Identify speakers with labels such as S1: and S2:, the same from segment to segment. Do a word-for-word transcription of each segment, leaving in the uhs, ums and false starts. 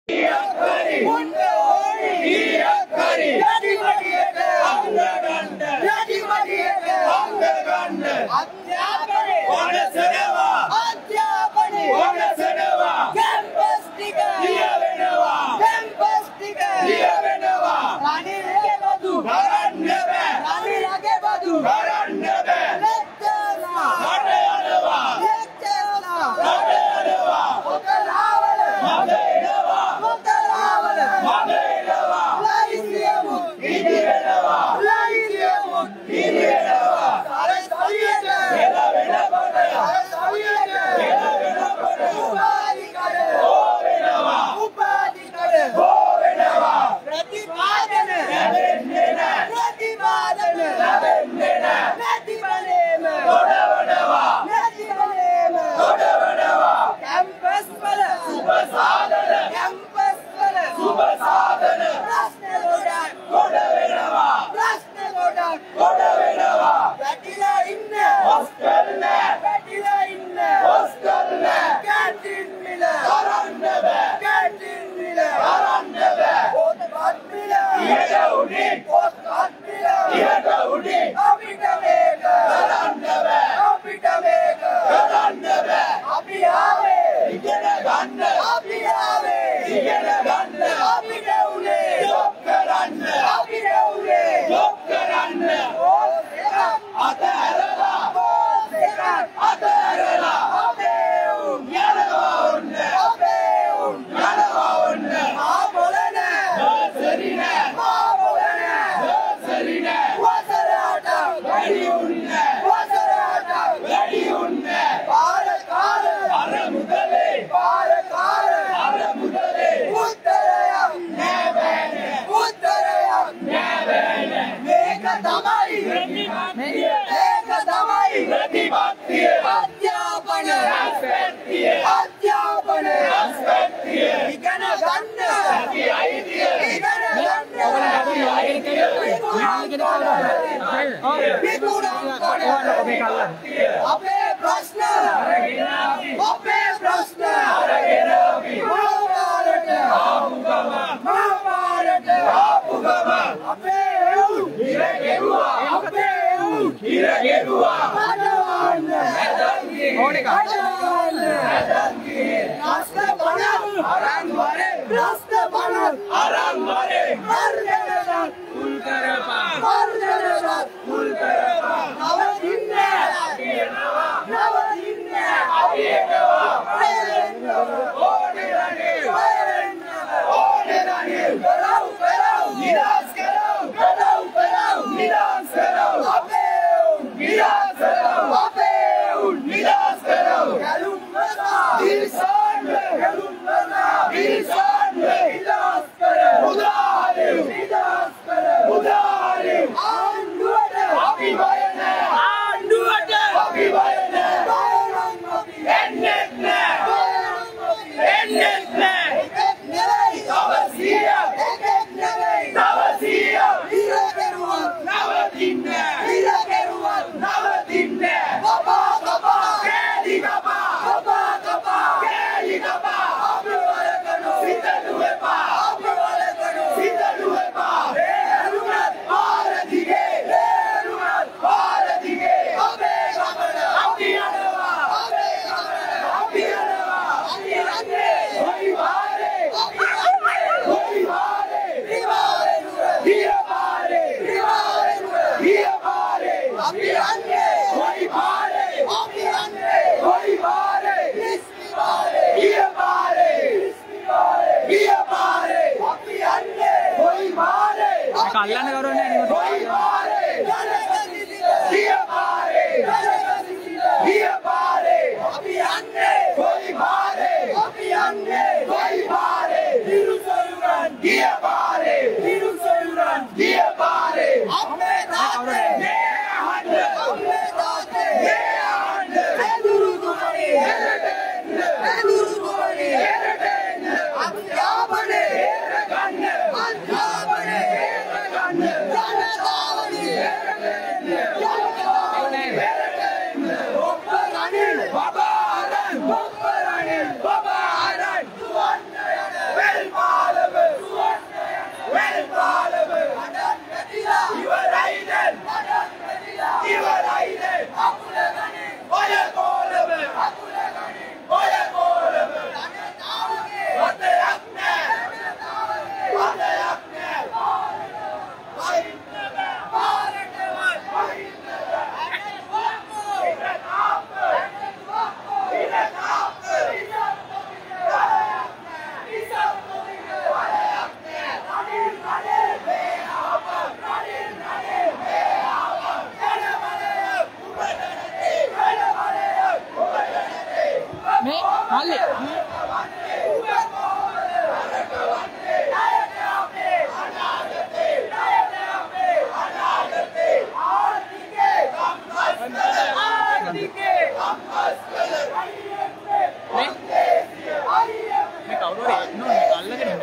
S1: Yeah.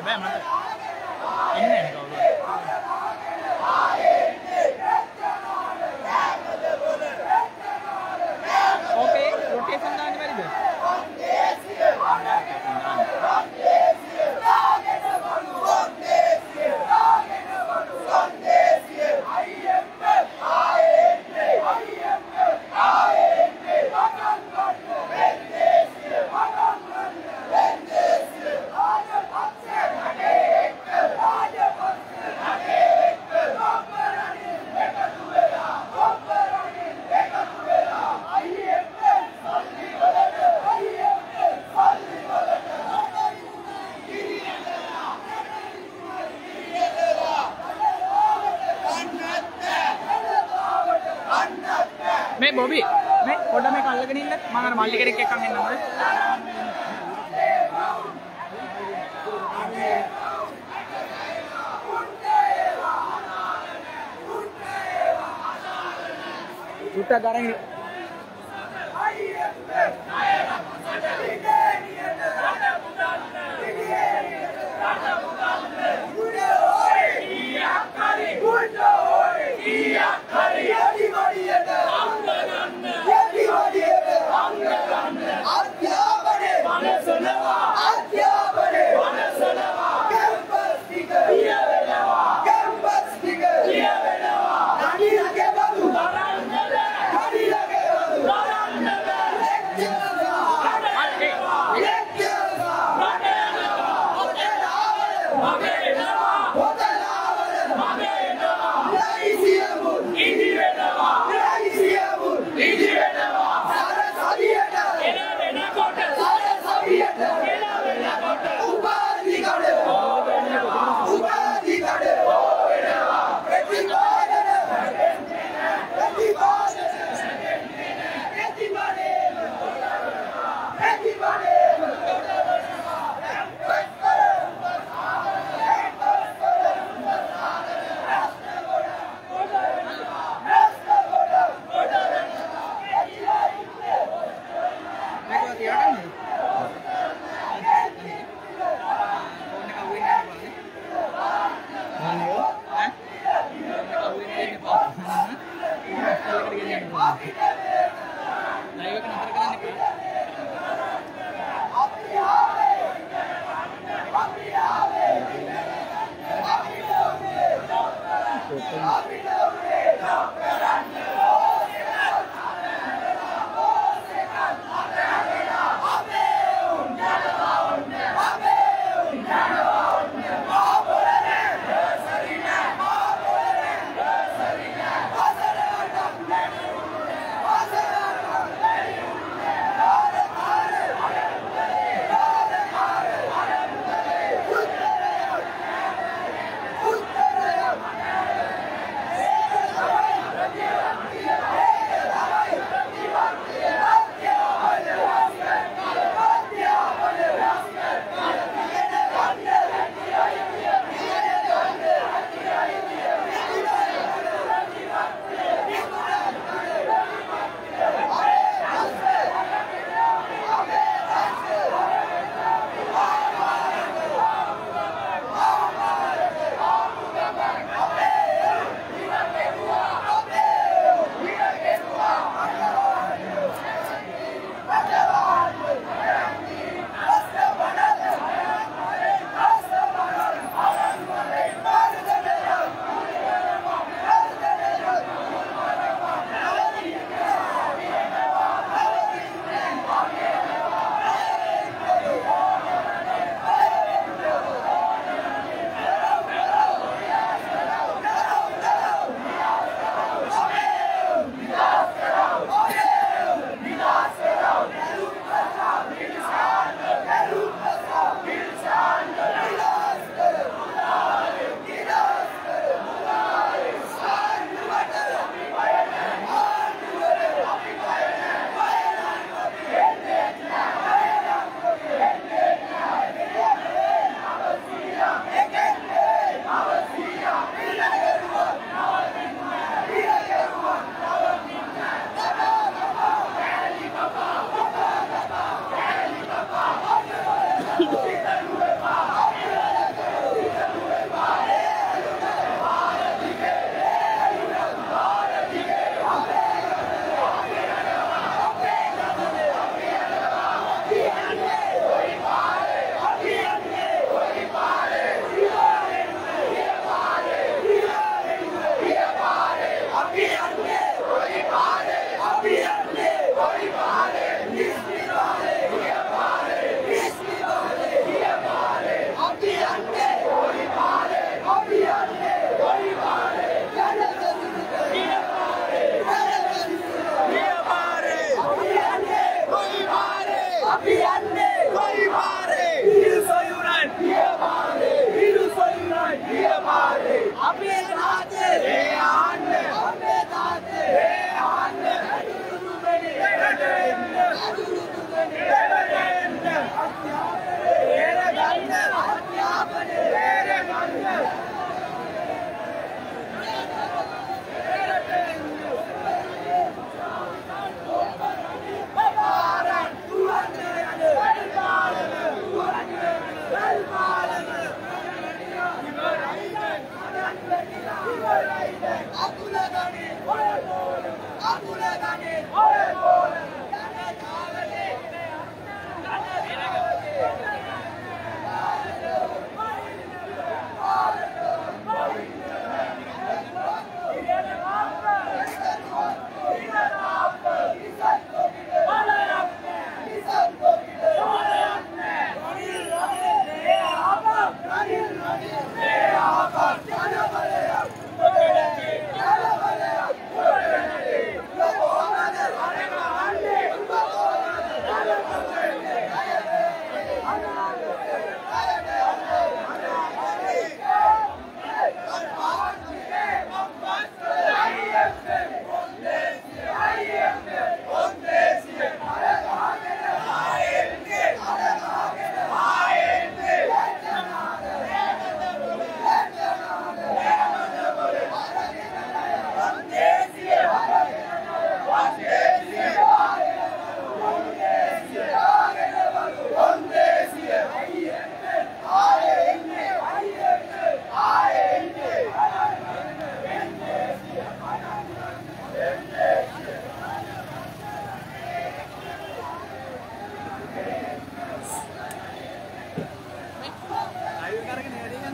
S1: බෑ මට. එන්නේ නැහැ කවුරුත්. ඕකේ රොටේෂන් දාන්න බැරිද? මේ බොබි මේ පොඩ මේක අල්ලගෙන ඉන්න මම අර මල්ලි කෙනෙක් එක්කන් එන්නම්ද උට්ට ගරන්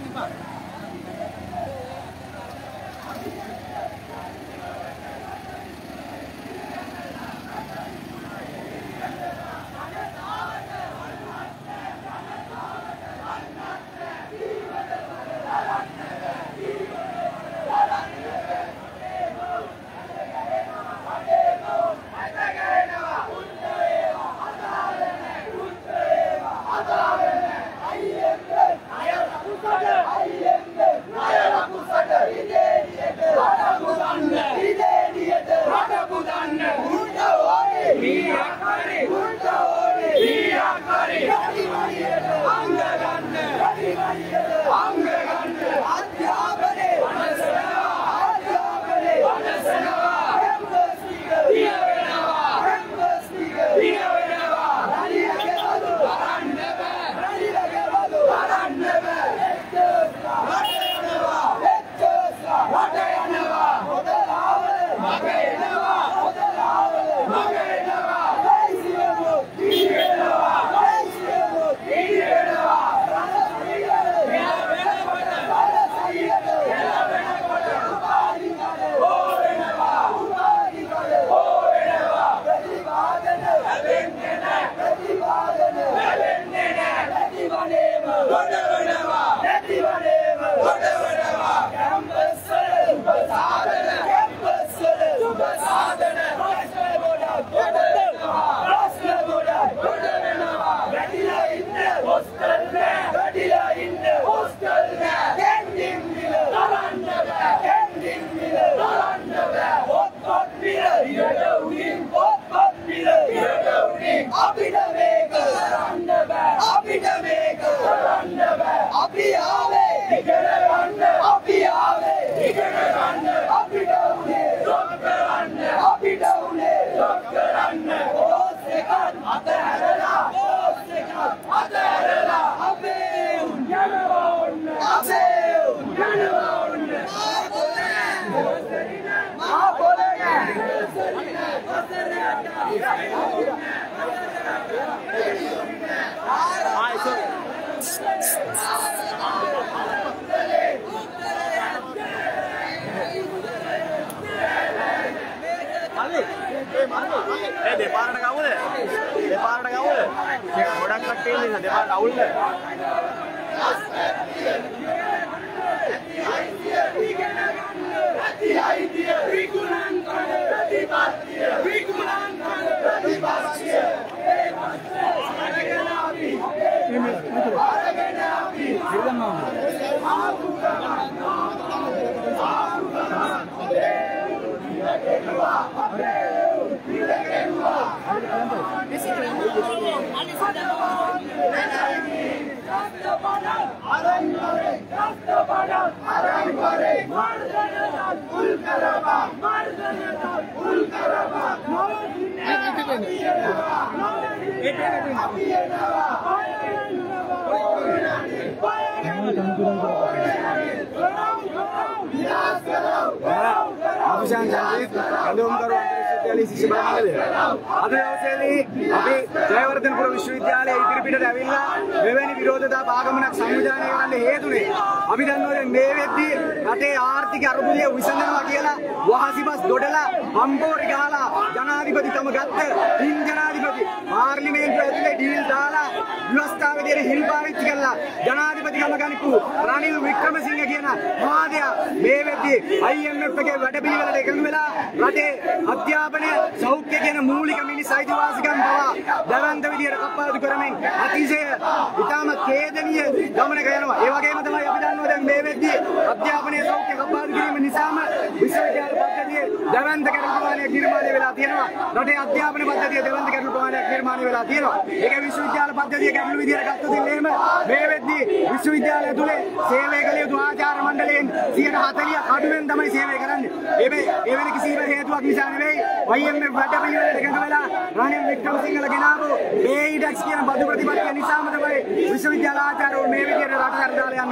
S2: Eh, depan ada kamu deh. Depan ada kamu deh. Orang kecil ni, depan Raul deh. Aku jangan janji, kalau kamu विश्वविद्यालय शिष्यभागले අද දවසේදී අපි ජයවර්ධනපුර විශ්වවිද්‍යාලයේ ඉදිරිපිටට ඇවිල්ලා මෙවැනි විරෝධතා පාගමනක් සංවිධානය කරන්න හේතුනේ අපි දන්නවා දැන් මේ වෙද්දී රටේ ආර්ථික අරුබුදය විසඳනවා කියලා වහසිබස් දොඩලා හම්බෝරි ගහලා ජනාධිපතිකම ගත්ත හින් ජනාධිපති පාර්ලිමේන්තුව ඇතුලේ ඩීල් දාලා ව්‍යවස්ථාවේදී හිල් පාවිච්චි කළා ජනාධිපතිකම ගනිපු රනිල් වික්‍රමසිංහ කියන මහාදයා මේ වෙද්දී I M F එකේ වැඩපිළිවෙලට එකඟ වෙලා රටේ අධ්‍යාපනය සෞඛ්‍ය කියන මූලික මිනිස් අයිතිවාසිකම් පවා දවන්ත විදියට කප්පාදු කරමින් අතිශය ඉතාම ඛේදනීය ගමනක යනවා. ඒ වගේම තමයි අපි දන්නවා දැන් මේ වෙද්දී අධ්‍යාපනයේ සෞඛ්‍ය කප්පාදු කිරීම නිසාම විශ්වවිද්‍යාල පද්ධතියේ දවන්ත කැඩුම් ප්‍රමාණයක් නිර්මාණය වෙලා තියෙනවා. රටේ අධ්‍යාපන පද්ධතියේ දවන්ත කැඩුම් ප්‍රමාණයක් නිර්මාණය වෙලා තියෙනවා. ඒක විශ්වවිද්‍යාල පද්ධතිය ගැඹුරු විදියට ගත්තොත් එහෙම මේ වෙද්දී විශ්වවිද්‍යාලය තුලේ සේවය කළ යුතු ආචාර්ය මණ්ඩලයෙන් සියයට හතළියක් අඩුවෙන් තමයි සේවය කරන්නේ. ඒ ඒ වෙන කිසිම හේතුවක් නිසා නෙවෙයි I M F වැඩපිළිවෙලට එකඟ වෙලා රනිල් වික්‍රමසිංහල ගෙනාවු මේ ඩැක්ස් කියන බදු ප්‍රතිපත්තිය නිසාම තමයි විශ්වවිද්‍යාල ආචාර්යවරු මේ විදියට රට හරදාලා යන්න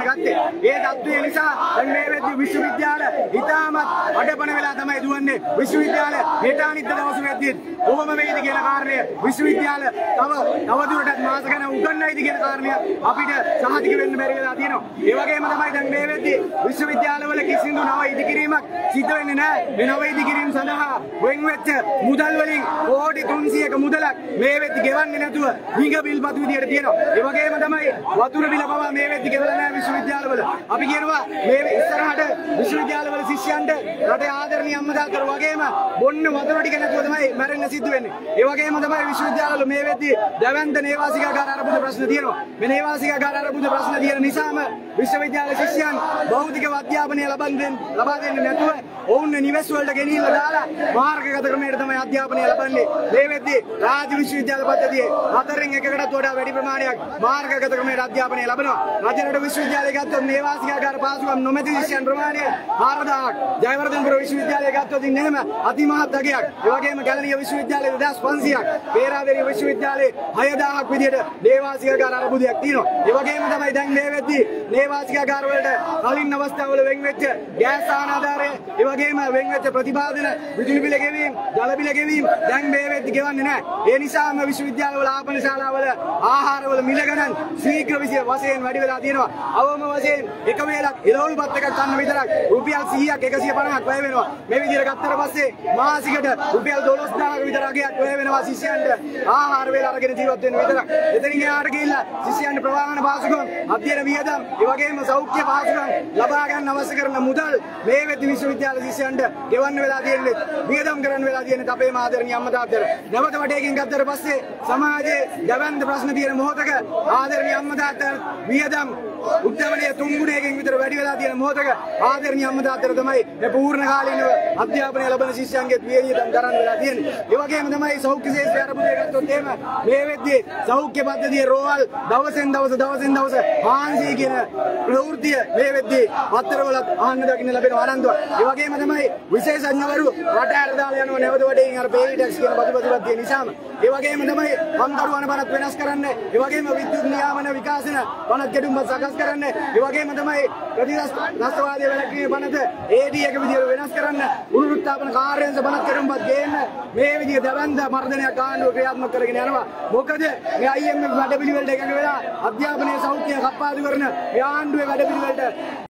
S2: ගත්තේ. ඒ தත්ත්වය නිසා දැන් මේ වෙද්දී විශ්වවිද්‍යාල ඉතාමත් අඩපණ වෙලා තමයි දුවන්නේ. විශ්වවිද්‍යාල හෙට අනිත් දවස් වෙද්දී කොහොම වෙයිද කියන කාරණය විශ්වවිද්‍යාල තව තවදුරටත් මාස ගණන් උගන්වයිද කියන කාරණය අපිට සහතික වෙන්න බැරි වෙලා තියෙනවා. ඒ වගේම තමයි දැන් මේ වෙද්දී විශ්වවිද්‍යාලවල කිසිදු නව ඉදිකිරීමක් සිද්ධ වෙන්නේ නැහැ. මේ නව ඉදිකිරීම සඳහා වෙන් වෙච්ච මුදල් වලින් කෝටි තුන්සියයක මුදලක් මේ වෙද්දී ගෙවන්නේ නැතුව හිඟ බිල්පත් විදියට තියෙනවා. ඒ වගේම තමයි වතුර බිල පවා මේ වෙද්දී ගෙවලා නැහැ විශ්වවිද්‍යාලවල. අපි කියනවා මේ ඉස්සරහට විශ්වවිද්‍යාලවල ශිෂ්‍යයන්ට රටේ ආදරණීය අම්මා තාත්තා වගේම බොන්න වතුර ටික නැතුව තමයි මැරෙන්න සිද්ධ වෙන්නේ. ඒ වගේම තමයි විශ්වවිද්‍යාලවල මේ වෙද්දී දැවැන්ත නේවාසිකාගාර අරබුද ප්‍රශ්න තියෙනවා. මේ නේවාසිකාගාර අරබුද ප්‍රශ්න තියෙන නිසාම විශ්වවිද්‍යාල ශිෂ්‍යයන් භෞතික අධ්‍යාපනය ලබා දෙන්නේ නැතුව ඔවුන් නිවෙස් වලට ගෙනිහිල්ලා දාලා මාර්ගගත ක්‍රමයට තමයි අධ්‍යාපනය ලබන්නේ. මේ වෙද්දී රාජ්‍ය විශ්වවිද්‍යාල පද්ධතියේ හතරෙන් එකකටත් වඩා වැඩි ප්‍රමාණයක් මාර්ගගත ක්‍රමයට අධ්‍යාපනය ලබනවා. රජරට විශ්වවිද්‍යාලය ගත්තොත් නේවාසිකාගාර පාසුකම් නොමැති ශිෂ්‍යයන් ප්‍රමාණය හාරදාහක්. ජයවර්ධනපුර විශ්වවිද්‍යාලය ගත්තොත් එහෙම අතිමහත් අගයක්. ඒ වගේම ගැලණිය විශ්වවිද්‍යාලයේ දෙදාස් පන්සියයක්. පේරාදෙණිය විශ්වවිද්‍යාලයේ හයදාහක් විදියට නේවාසිකාගාර අරබුදයක් තියෙනවා. ඒ වගේම තමයි දැන් මේ වෙද්දී නේවාසිකාගාර වලට කලින් අවස්ථාවල වෙන් වෙච්ච ගෑස් ආනාධාරය, ඒ වගේම වෙන් වෙච්ච ප්‍රතිපාදන, විදුලි බිල ගෙවීම, ජල බිල ගෙවීම දැන් මේ වෙද්දී ගෙවන්නේ නැහැ. ඒ නිසාම විශ්වවිද්‍යාලවල ආපන ශාලාවල ආහාරවල මිල ගණන් ශීඝ්‍ර වශයෙන් වැඩි වෙලා තියෙනවා. අවම වශයෙන් එක වේලක් එළවලු පත් එකක් ගන්න විතරක් රුපියල් සීයක් එකසිය පනහක් වැය වෙනවා. මේ විදිහට ගත්තට පස්සේ මාසිකට රුපියල් දොළොස් දාහක විතර අගයක් වැය වෙනවා ශිෂ්‍යයන්ට ආහාර වේල අරගෙන ජීවත් වෙන්න විතරක්. එතනින් එහාට ගිහිල්ලා ශිෂ්‍යයන්ට ප්‍රවාහන පාසුකම්, අධ්‍යයන වියදම්, ඒ වගේම සෞඛ්‍ය පාසුකම් ලබා ගන්න අවශ්‍ය කරන මුදල් මේ වෙද්දී විශ්වවිද්‍යාල ශිෂ්‍යයන්ට ගෙවන්න වෙලා තියෙන්නේ, වියදම් කරන්න වෙලා තියෙන්නේ අපේ ආදරණීය අම්මා තාත්තලා. නැවත වටේකින් ගත්තට පස්සේ සමාජයේ දැවැන්ත ප්‍රශ්න තියෙන මොහොතක ආදරණීය අම්මා තාත්තලා වියදම් උද්‍යමනයේ තුන් ගුණයකින් විතර වැඩි වෙලා තියෙන මොහොතක ආදරණීය අම්මා තාත්තලා තමයි මේ පූර්ණ කාලීනව අධ්‍යාපනය ලබන ශිෂ්‍යයන්ගේ වියදම් කරන්න වෙලා තියෙන්නේ. ඒ වගේම තමයි සෞඛ්‍ය ශාස්ත්‍රය අරබුදේ ගත්තොත් එහෙම මේ වෙද්දී සෞඛ්‍ය පද්ධතියේ රෝහල් දවසෙන් දවස දවසෙන් දවස හාන්සි කියන ප්‍රවෘත්තිය මේ වෙද්දී පත්තරවල අහන්න දකින්න ලැබෙන ආනන්දව. ඒ වගේම තමයි විශේෂඥවරු රට ඇර දාලා යනවා නැවත වඩේකින් අර පේරි ටැක්ස් කියන ප්‍රතිපත්තිය නිසාම. ඒ වගේම තමයි පන්දරුවන පනත් වෙනස් කරන්න, ඒ වගේම විද්‍යුත් නියාමන විකාශන පනත් ගැටුම්පත් සකස් කරන්න, ඒ වගේම තමයි ප්‍රතිරාෂ්ට්‍රවාදී වැළැක්වීමේ පනත ඒ ඩී එක විදියට වෙනස් කරන්න, පුනරුත්ථාපන කාර්යාංශ පනත් ගැටුම්පත් ගේන්න මේ විදිය දවන්ද මර්ධනයක් ආණ්ඩුව ක්‍රියාත්මක කරගෙන යනවා. මොකද මේ අයි එම් එෆ් වැඩපිළිවෙලට එකඟ වෙලා අධ්‍යාපනයේ සෞඛ්‍ය කප්පාදු කරන මේ ආණ්ඩුවේ වැඩපිළිවෙලට